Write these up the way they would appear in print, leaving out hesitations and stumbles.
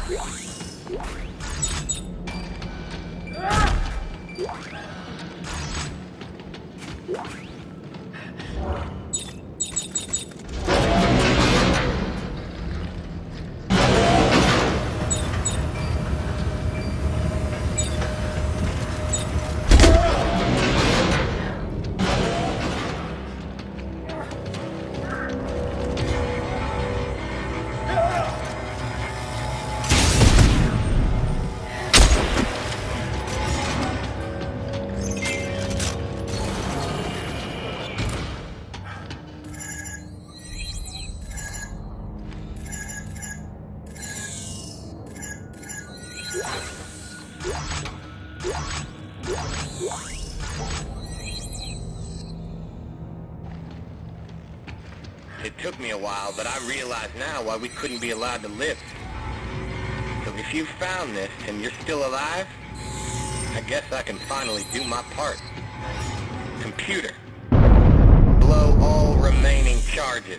It took me a while, but I realize now why we couldn't be allowed to live. So if you found this and you're still alive, I guess I can finally do my part. Computer, blow all remaining charges.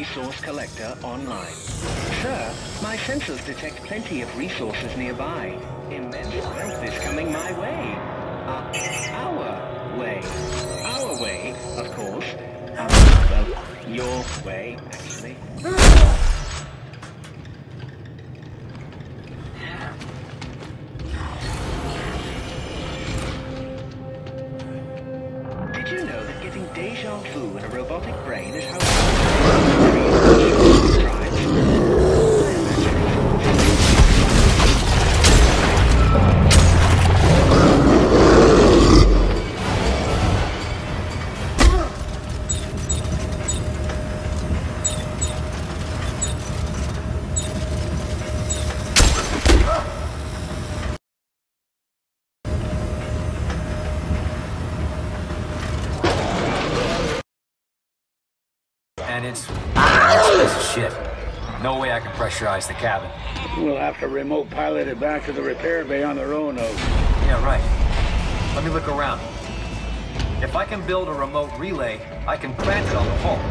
resource collector online. Sir, my sensors detect plenty of resources nearby. Immense wealth is coming my way. Our way. Our way, of course. Well, your way, actually. Did you know that getting deja vu in a robotic brain is how And it's a piece of shit. No way I can pressurize the cabin. We'll have to remote pilot it back to the repair bay on the Roanoke. Yeah, right. Let me look around. If I can build a remote relay, I can plant it on the hull.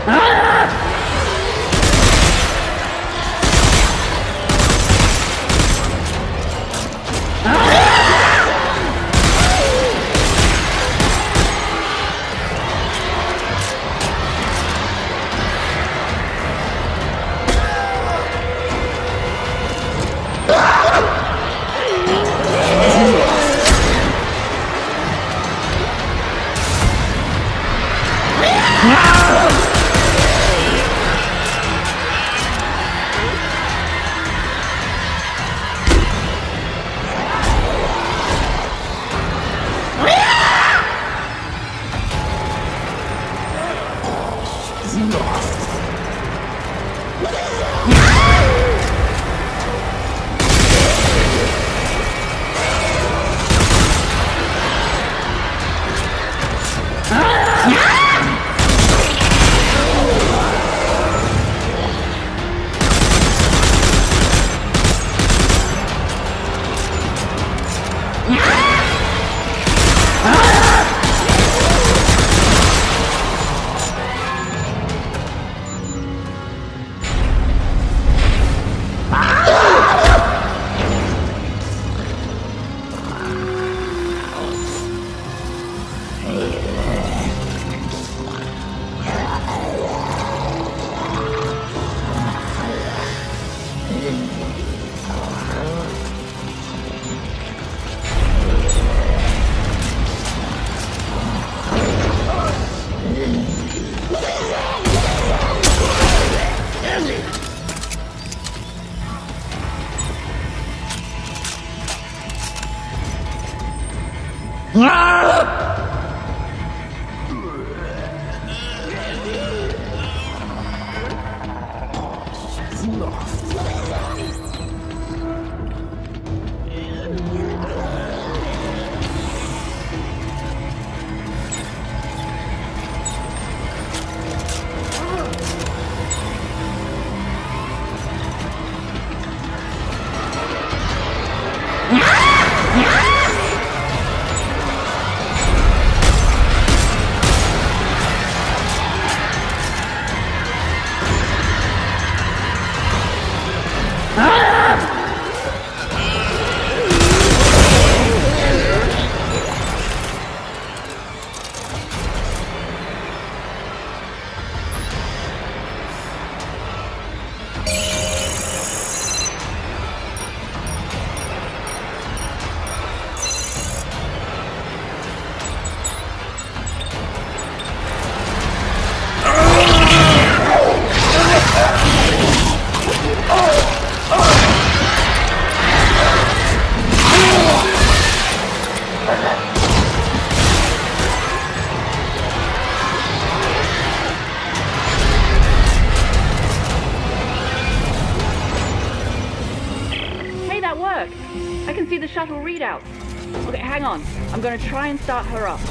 I can see the shuttle readouts. Okay, hang on. I'm going to try and start her up.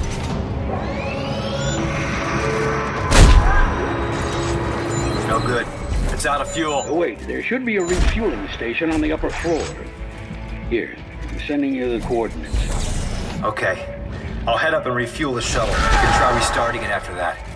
No good. It's out of fuel. Oh, wait, there should be a refueling station on the upper floor. Here, I'm sending you the coordinates. Okay. I'll head up and refuel the shuttle. You can try restarting it after that.